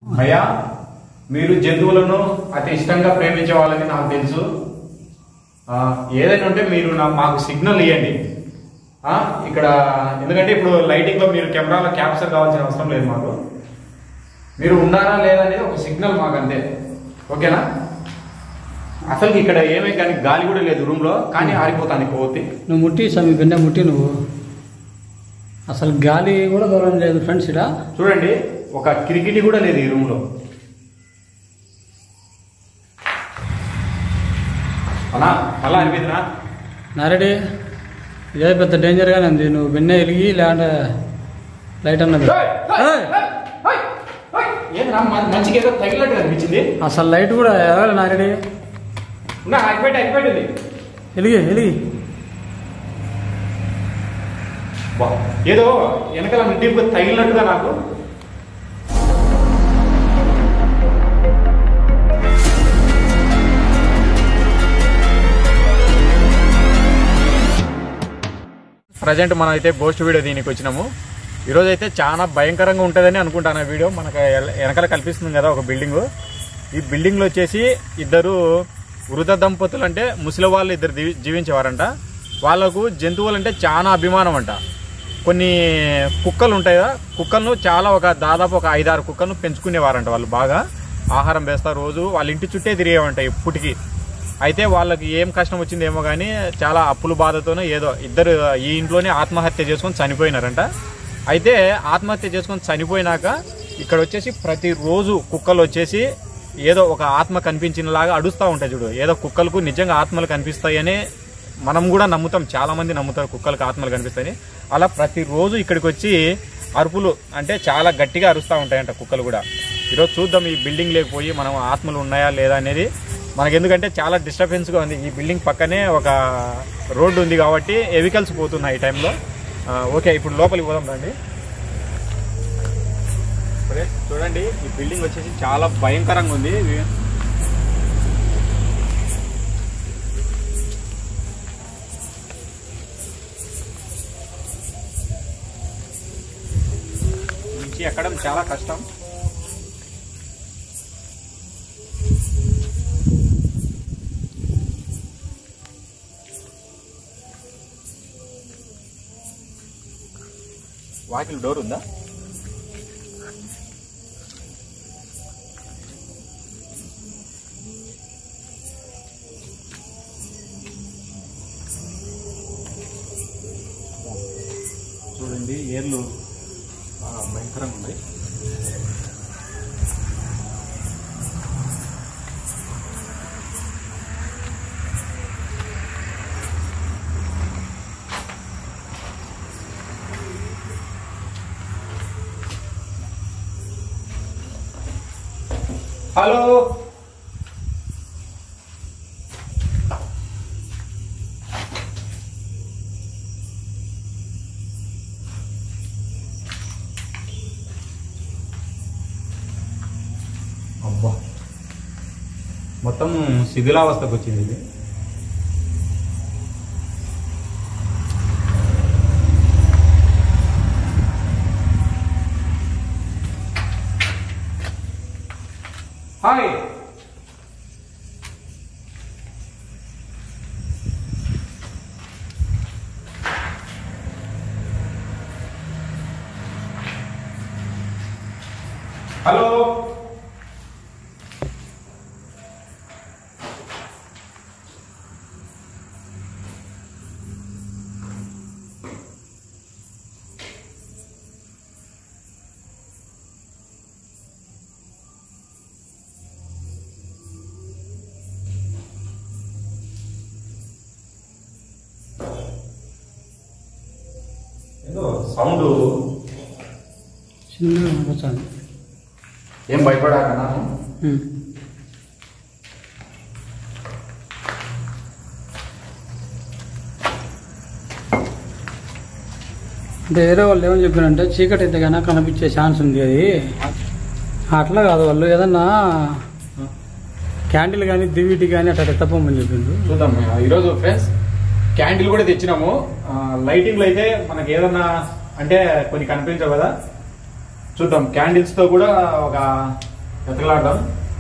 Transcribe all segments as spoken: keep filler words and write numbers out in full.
భయ్యా మీరు జంతువులను అతి ఇష్టంగా ప్రేమించే వాళ్ళని నాకు తెలుసు. ఏదైనా ఉంటే మీరు మాకు సిగ్నల్ ఇవ్వండి ఇక్కడ. ఎందుకంటే ఇప్పుడు లైటింగ్ లో మీరు కెమెరాలో క్యాప్చర్ కావాల్సిన అవసరం లేదు. మాకు మీరు ఉన్నారా లేదా అనేది ఒక సిగ్నల్ మాకు అంతే. ఓకేనా? అసలు ఇక్కడ ఏమీ కానీ గాలి కూడా లేదు రూమ్ లో, కానీ ఆరిపోతాను పోతే. నువ్వు ముట్టి సమీ బిన్న ముట్టి నువ్వు అసలు గాలి కూడా దూరం లేదు ఫ్రెండ్స్. ఇక్కడ చూడండి, ఒక కిటికీ కూడా లేదు ఈ రూమ్ లో. అలా అలా అనిపిద్దినా నారెడీ? ఇదే పెద్ద డేంజర్ గానే ఉంది. నువ్వు బిన్నె వెలిగి లేదంటే లైట్ అన్నది మంచిగా ఏదో తగిలినట్టు అనిపించింది. అసలు లైట్ కూడా ఎలాగ నారెడీ? అగ్గిపెట్టి అగ్గిపెట్టింది వెలిగి వెలిగి ఏదో వెనకాల డీప్ తగిలినట్టుగా నాకు. ప్రజెంట్ మనం అయితే గోస్ట్ వీడియో దీనికి వచ్చినాము. ఈరోజు అయితే చాలా భయంకరంగా ఉంటుందని అనుకుంటాను. ఆ వీడియో మనకు వెనకాల కల్పిస్తుంది కదా ఒక బిల్డింగ్. ఈ బిల్డింగ్లో వచ్చేసి ఇద్దరు వృద్ధ దంపతులు, అంటే ముసలి వాళ్ళు ఇద్దరు జీవించేవారంట. వాళ్ళకు జంతువులు అంటే చాలా అభిమానం అంట. కొన్ని కుక్కలు ఉంటాయి కదా, కుక్కలను చాలా ఒక దాదాపు ఒక ఐదారు కుక్కలను పెంచుకునేవారంట. వాళ్ళు బాగా ఆహారం వేస్తారు, రోజు వాళ్ళ ఇంటి చుట్టే తిరిగేవంట ఇప్పటికి. అయితే వాళ్ళకి ఏం కష్టం వచ్చిందేమో కానీ చాలా అప్పుల బాధతోనే ఏదో ఇద్దరు ఈ ఇంట్లోనే ఆత్మహత్య చేసుకొని చనిపోయినారంట. అయితే ఆత్మహత్య చేసుకొని చనిపోయినాక ఇక్కడ వచ్చేసి ప్రతిరోజు కుక్కలు వచ్చేసి ఏదో ఒక ఆత్మ కనిపించినలాగా అడుస్తూ ఉంటాయి. చూడు, ఏదో కుక్కలకు నిజంగా ఆత్మలు కనిపిస్తాయని మనం కూడా నమ్ముతాం. చాలా మంది నమ్ముతారు కుక్కలకు ఆత్మలు కనిపిస్తాయని. అలా ప్రతిరోజు ఇక్కడికి వచ్చి అరుపులు అంటే చాలా గట్టిగా అరుస్తూ ఉంటాయంట కుక్కలు కూడా. ఈరోజు చూద్దాం ఈ బిల్డింగ్ లేకపోయి మనం ఆత్మలు ఉన్నాయా లేదా అనేది. మనకి ఎందుకంటే చాలా డిస్టర్బెన్స్గా ఉంది. ఈ బిల్డింగ్ పక్కనే ఒక రోడ్డు ఉంది కాబట్టి వెహికల్స్ పోతున్నాయి ఈ టైంలో. ఓకే, ఇప్పుడు లోపలికి పోదాం రండి. చూడండి, ఈ బిల్డింగ్ వచ్చేసి చాలా భయంకరంగా ఉంది. నుంచి ఎక్కడం చాలా కష్టం. వాకిల్ డోర్ ఉందా? చూడండి, ఏర్లు భయంకరంగా ఉన్నాయి. హలో, అబ్బా మొత్తం శిథిలావస్థకు వచ్చింది ఇది. Hi, hello. సౌండ్ చిన్నగా వచ్చాను. ఏం భయపడాకనా? అంటే వేరే వాళ్ళు ఏమని చెప్పారంటే చీకటి అయితే కన్నా కనిపించే ఛాన్స్ ఉంది. అది అట్లా కాదు, వాళ్ళు ఏదన్నా క్యాండిల్ కానీ దివిటి కానీ అట్లా ఎత్తపోమని చెప్పిండ్రు. చూద్దాం ఈరోజు ఫ్రెండ్స్. క్యాండిల్ కూడా తెచ్చినాము. లైటింగ్ లో అయితే మనకి ఏదన్నా అంటే కొన్ని కనిపించవు కదా, చూద్దాం. క్యాండిల్స్ తో కూడా ఒక ఎతకలాడదాం.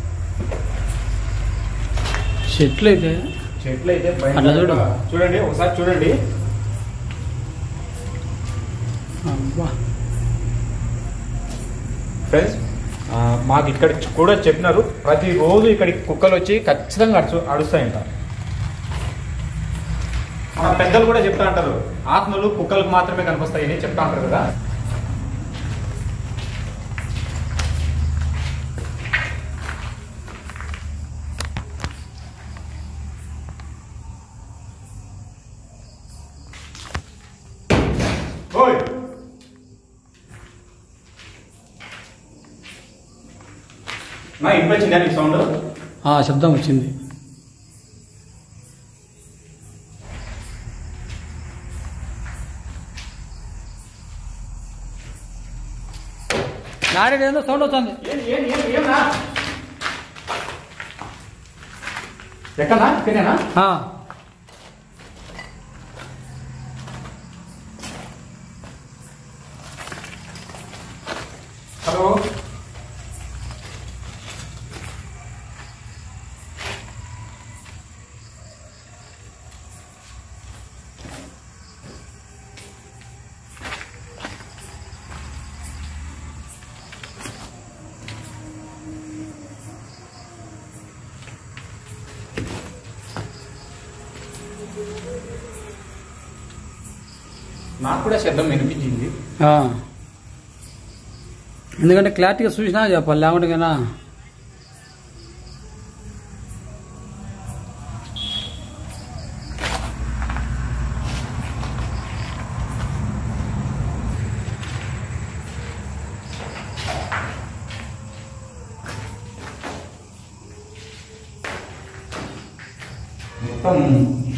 చెట్లు అయితే చెట్లు అయితే అట్లా చూడు. చూడండి ఒకసారి చూడండి. ఫ్రెండ్స్ మాకు ఇక్కడ కూడా చెప్పినారు ప్రతిరోజు ఇక్కడికి కుక్కలు వచ్చి ఖచ్చితంగా అడుచు అడుస్తాయంట. మన పెద్దలు కూడా చెప్తా అంటారు ఆత్మలు కుక్కలకు మాత్రమే కనిపిస్తాయని చెప్తా అంటారు కదా. ఓయ్ నా ఇంటికి వచ్చిందా నీకు సౌండ్? శబ్దం వచ్చింది. నాడే ఏదో సౌండ్ వస్తుంది. ఎక్కడా ఇక్కడేనా? హలో నాకు కూడా శబ్దం వినిపించింది. ఎందుకంటే క్లారిటీగా చూసినా చెప్పాలి, లేకుంటే కదా మొత్తం.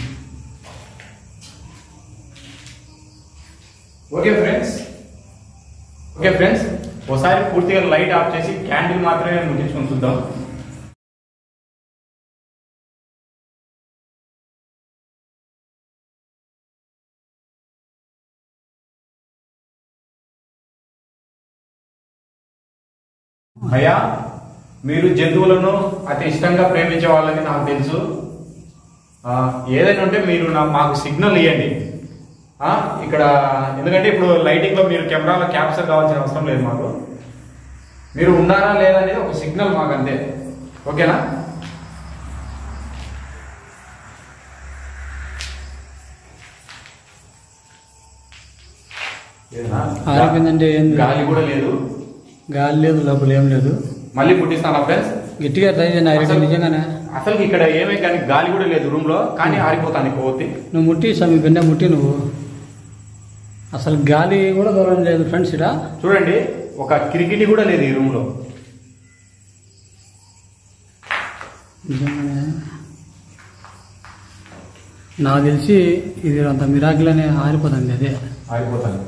ఓకే ఫ్రెండ్స్ ఓకే ఫ్రెండ్స్ ఒకసారి పూర్తిగా లైట్ ఆఫ్ చేసి క్యాండిల్ మాత్రమే ముగించుకొని చూద్దాం. అయ్యా మీరు జంతువులను అతి ఇష్టంగా ప్రేమించే వాళ్ళని నాకు తెలుసు. ఏదైనా ఉంటే మీరు నా మాకు సిగ్నల్ ఇవ్వండి ఇక్కడ. ఎందుకంటే ఇప్పుడు లైటింగ్ లో మీరు కెమెరాలో క్యాప్చర్ కావాల్సిన అవసరం లేదు మాకు. మీరు ఉన్నారా లేదా అనేది ఒక సిగ్నల్ మాకు అంతే. ఓకేనా? ఆరిపోయిందంటే గాలి కూడా లేదు. గాలి లేదు, లోపల ఏం లేదు. మళ్ళీ పుట్టిస్తాను ఫ్రెండ్స్, గట్టిగా ట్రై చేయండి. నిజంగానే అసలు ఇక్కడ ఏమే కానీ గాలి కూడా లేదు రూమ్ లో, కానీ ఆరిపోతాను పోతే. నువ్వు ముట్టి సమీ పెండ ముట్టి నువ్వు అసలు గాలి కూడా దూరం లేదు ఫ్రెండ్స్. ఇక్కడ చూడండి ఒక కిరికిటి కూడా లేదు ఈ రూమ్ లో. నిజంగానే నాకు తెలిసి ఇది అంత మిరాకిల్ అనే ఆరిపోతుంది. అదే ఆరిపోతాను.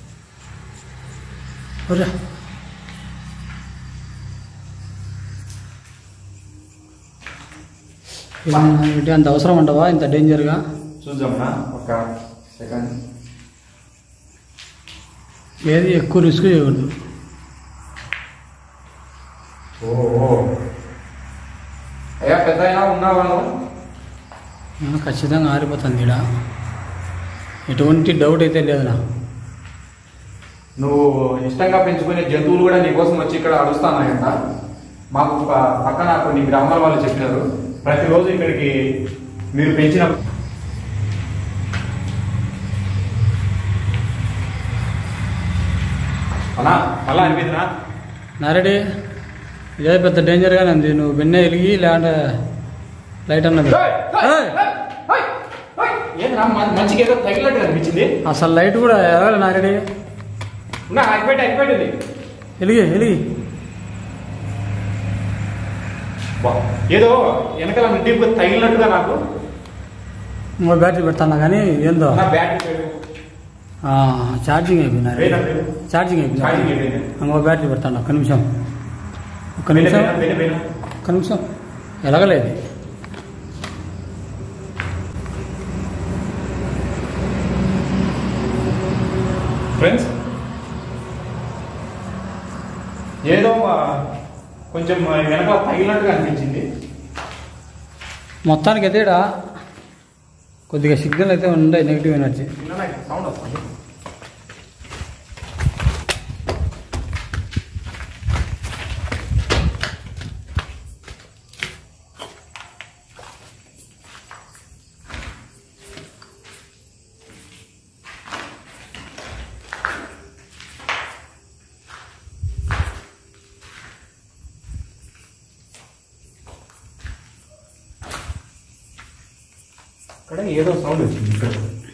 అంత అవసరం ఉండవా ఇంత డేంజర్గా? చూద్దామన్నా ఒక సెకండ్. ఏది ఎక్కువ రిస్క్ చేయకూడదు. ఓ అయ్యా పెద్ద అయినా ఉన్నావా? ఖచ్చితంగా ఆరిపోతుంది ఇక్కడ, ఎటువంటి డౌట్ అయితే లేదు నా. నువ్వు ఇష్టంగా పెంచుకునే జంతువులు కూడా నీకోసం వచ్చి ఇక్కడ అడుస్తానాయంట. మాకు పక్కన కొన్ని గ్రామాల వాళ్ళు చెప్పినారు ప్రతిరోజు ఇక్కడికి మీరు పెంచిన అలా అలా అనిపిందినా నారెడీ? ఇదే పెద్ద డేంజర్గానే ఉంది. నువ్వు వెన్నె వెలిగి లేదంటే లైట్ అన్నది మంచిగా ఏదో తగిలినట్టు అనిపించింది. అసలు లైట్ కూడా ఎలాగ నారెడీ? అయిపోయి అయిపోయింది. వెలిగి వెలిగి ఏదో వెనకాల డీప్గా తగిలినట్టుగా నాకు. ఇంకో బ్యాటరీ పెడతాను కానీ ఏందో బ్యాటరీ ఛార్జింగ్ అయిపోయినా ఛార్జింగ్ అయిపోయింది. ఇంకో బ్యాటరీ పెడతాను. ఒక్క నిమిషం ఒక్క నిమిషం ఒక్క నిమిషం ఎలాగలేదు. ఫ్రెండ్స్ ఏదో కొంచెం వెనక తగిలినట్టుగా అనిపించింది. మొత్తానికి అయితే ఇక్కడ కొద్దిగా సిగ్నల్ అయితే ఉండే నెగిటివ్ ఎనర్జీ. సౌండ్ వస్తుంది. ఇక్కడ ఏదో సౌండ్ వచ్చింది. ఇక్కడ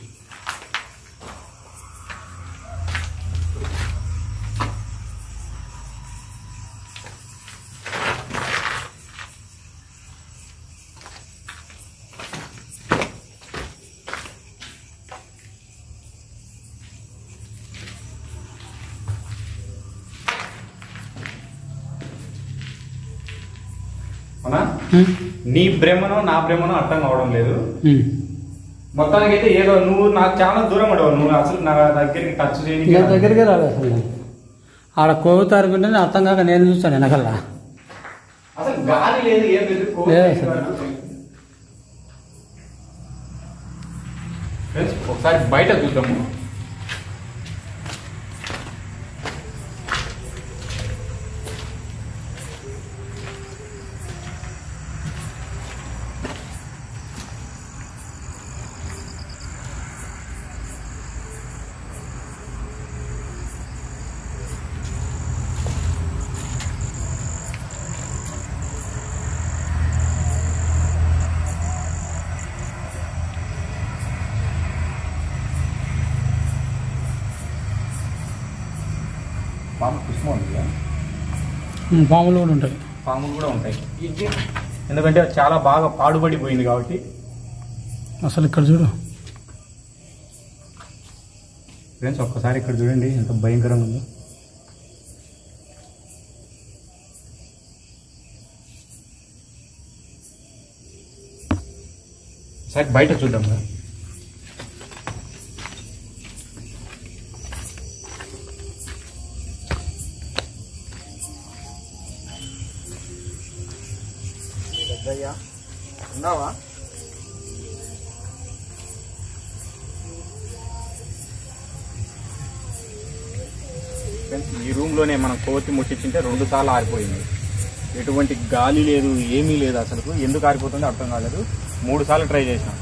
అవునా? నీ బ్రహ్మనో నా బ్రహ్మనో అర్థం కావడం లేదు. మొత్తానికి అయితే ఏదో నువ్వు నాకు చాలా దూరం ఉండవు, నువ్వు అసలు నా దగ్గరికి టచ్ చేయడానికి నా దగ్గరికి రాలేదు అసలు. ఆడ కోవి తారుకుంటే అర్థం కాక నేను చూస్తాను వెనకల్లా. అసలు గాలి లేదు, ఏం లేదు. ఒకసారి బయట చూద్దాము. పాము పుష్పం ఉంది, పాములు కూడా ఉంటాయి, పాములు కూడా ఉంటాయి. ఎందుకంటే చాలా బాగా పాడుబడిపోయింది కాబట్టి. అసలు ఇక్కడ చూడు ఫ్రెండ్స్, ఒక్కసారి ఇక్కడ చూడండి ఎంత భయంకరంగా ఉందో. సరే బయట చూద్దాం కదా. ఉన్నావా? ఈ రూమ్ లోనే మనం కోతి ముట్టించింటే రెండు సార్లు ఆరిపోయింది. ఎటువంటి గాలి లేదు, ఏమీ లేదు. అసలు ఎందుకు ఆరిపోతుందో అర్థం కాలేదు. మూడు సార్లు ట్రై చేసినాం.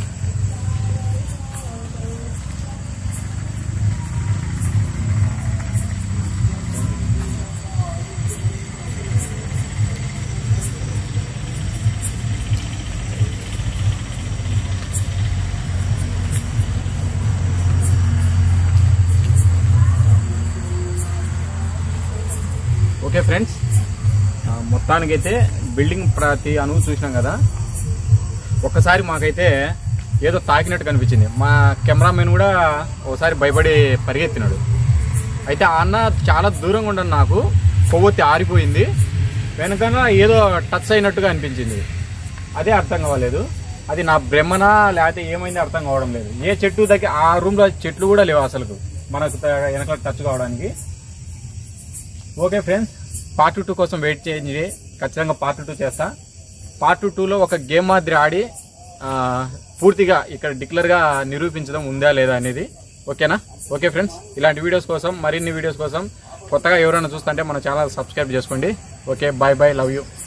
ఓకే ఫ్రెండ్స్, మొత్తానికైతే బిల్డింగ్ ప్రతి అణువు చూసినాం కదా. ఒక్కసారి మాకైతే ఏదో తాకినట్టు కనిపించింది. మా కెమెరామెన్ కూడా ఒకసారి భయపడి పరిగెత్తినాడు. అయితే ఆ అన్న చాలా దూరంగా ఉండను, నాకు కొవ్వొత్తి ఆరిపోయింది, వెనకన్నా ఏదో టచ్ అయినట్టుగా అనిపించింది. అదే అర్థం కావలేదు. అది నా బ్రహ్మనా లేకపోతే ఏమైంది అర్థం కావడం లేదు. ఏ చెట్టు దగ్గర ఆ రూమ్లో చెట్లు కూడా లేవు అసలు మనకు వెనక టచ్ కావడానికి. ఓకే ఫ్రెండ్స్, పార్ట్ టూ కోసం వెయిట్ చేయండి. ఖచ్చితంగా పార్ట్ టూ చేస్తా. పార్ట్ టూలో ఒక గేమ్ మాదిరి ఆడి పూర్తిగా ఇక్కడ డిక్లేర్గా నిరూపించడం ఉందా లేదా అనేది. ఓకేనా? ఓకే ఫ్రెండ్స్, ఇలాంటి వీడియోస్ కోసం, మరిన్ని వీడియోస్ కోసం కొత్తగా ఎవరైనా చూస్తుంటే మన ఛానల్ సబ్స్క్రైబ్ చేసుకోండి. Okay, bye bye, love you.